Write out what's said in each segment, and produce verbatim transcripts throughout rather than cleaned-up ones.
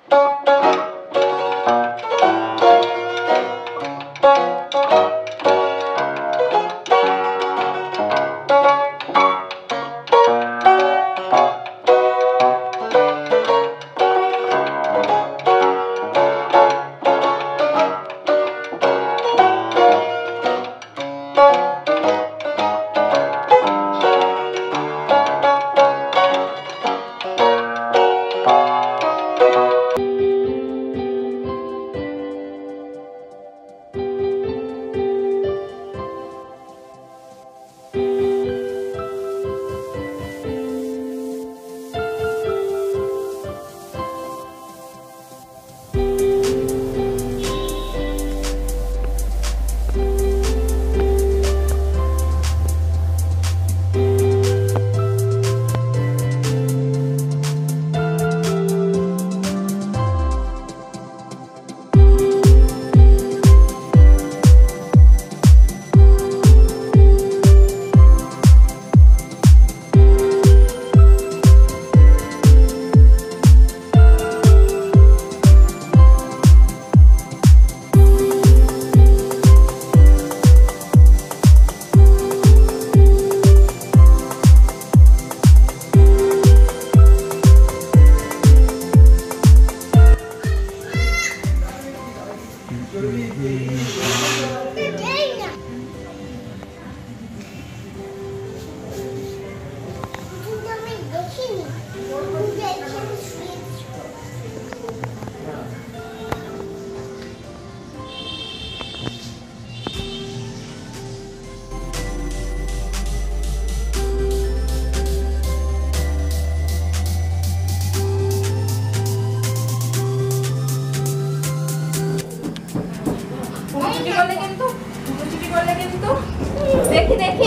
देखी देखी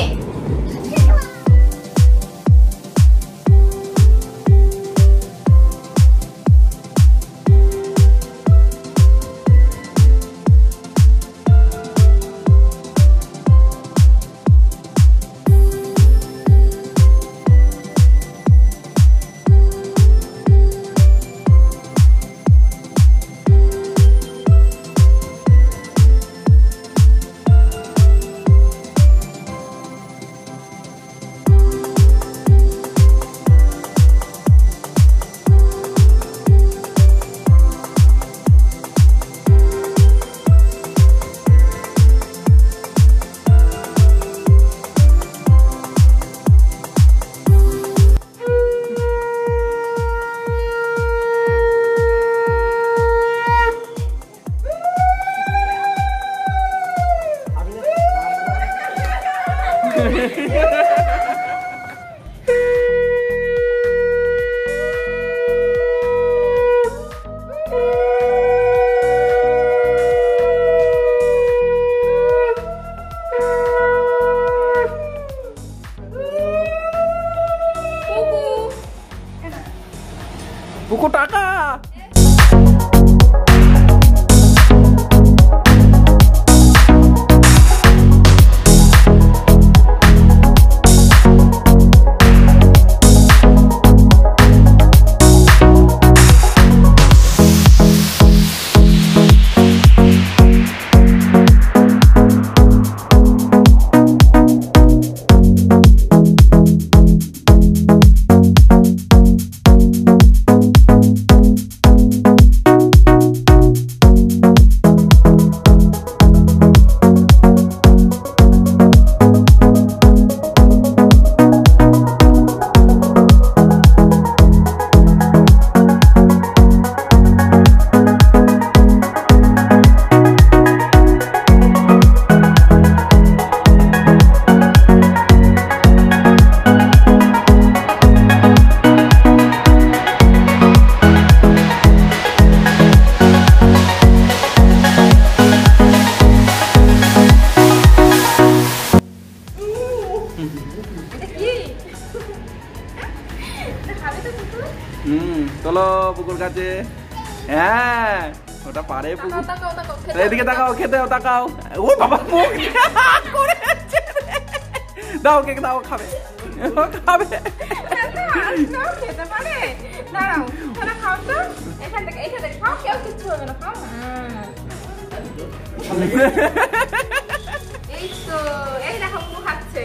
buku taka. হুম চলো পুকুর কাছে। হ্যাঁ ওটা পারে পুকুর। এদিকে তাকাও, খেতে তাকাও। ও বাবা মুখ করেছে। দাও কেক দাও, খাবে খাবে। খেতে পারে। দাঁড়াও, খাও তো। এখান থেকে এখান থেকে এই তো এই দেখো পুরো খাচ্ছে।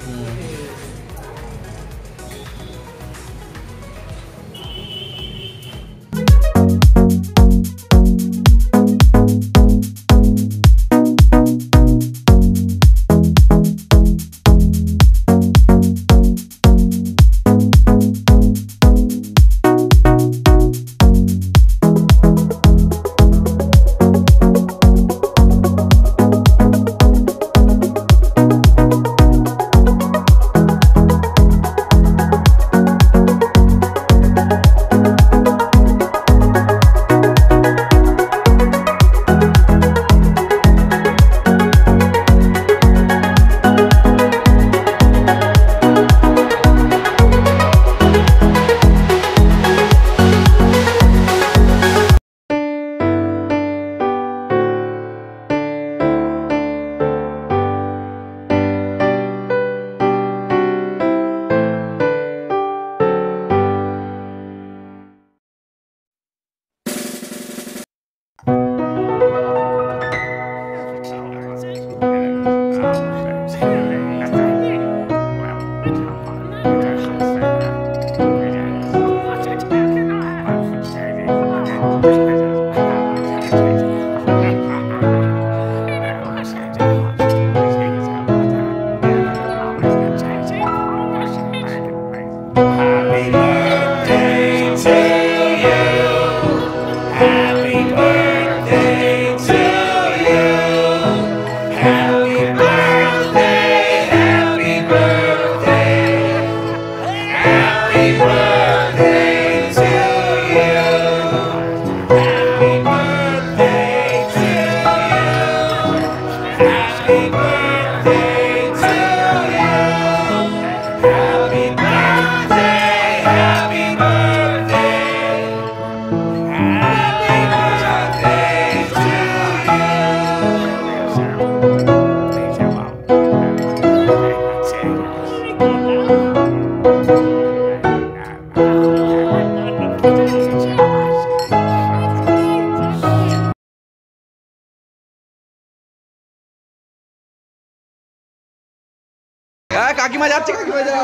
কাকিমা যাচ্ছে, কাকিমা যাও,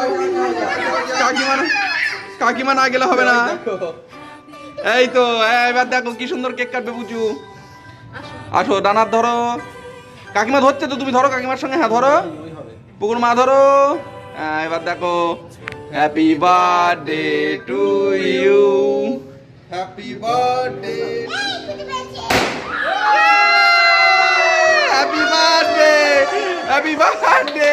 কাকিমা কাকিমা না গেলে হবে না। এই তো এবার দেখো কি সুন্দর কেক কাটবে বুঝু। আসো ডানার ধরো, কাকিমা ধরছে তো, তুমি ধরো কাকিমার সঙ্গে। হ্যাঁ ধরো, পুকুর মা ধরো। এবার দেখো happy birthday to you, happy birthday, happy birthday, happy birthday.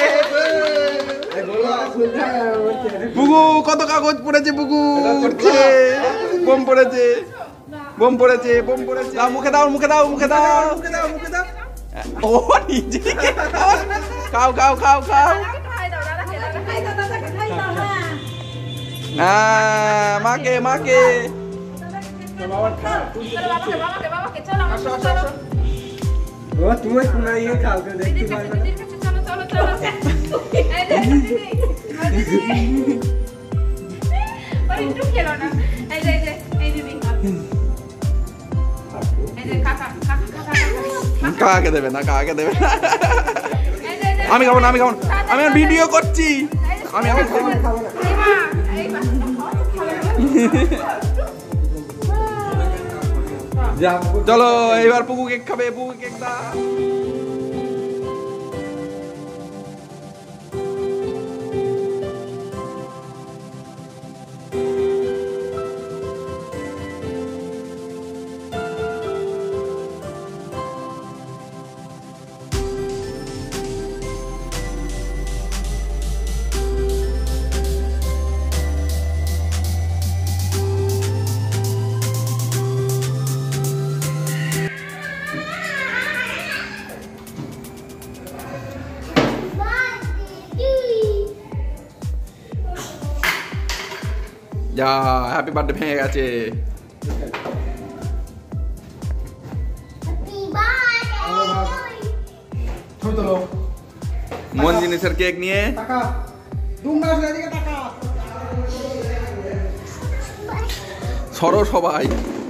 বুগু কত কাগজ পড়েছে, বুগু উঠছে, বোম পড়েছে, বোম পড়েছে, বোম পড়েছে। দাও মুখে দাও, মুখে দাও, মুখে দাও, মুখে দাও, মুখে দাও। ও নিজে খাও খাও খাও খাও। হ্যাঁ মাকে মাকে। তুমি শোনা ইয়ে খাও কেউ দেখতে পারবে না। চলো চলো ওই একটু খেলো না। এই যে এই যে এই দিদি, এই যে কাকা কাকা কাকা কাকে দেবে না, কাকে দেবে না। আমি খাবো না, আমি খাবো না, আমি ভিডিও করছি। আমি আমার খাবো না, খাবো না। চলো এইবার পুকু কেক খাবে, পুকু কেক দাও। যা হ্যাপি বার্থডে ভেঙে গেছে। মন জিনিসের কেক নিয়ে সরো সবাই।